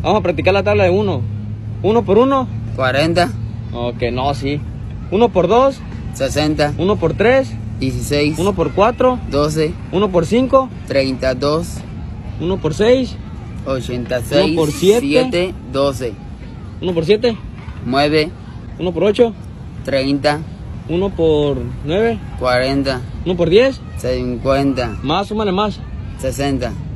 Vamos a practicar la tabla de 1. 1 por 1. 40. Ok, no, sí. 1 por 2. 60. 1 por 3. 16. 1 por 4. 12. 1 por 5. 32. 1 por 6. 86. 1 por 7. 7. 12. 1 por 7. 9. 1 por 8. 30. 1 por 9. 40. 1 por 10. 50. Más, súmale más. 60.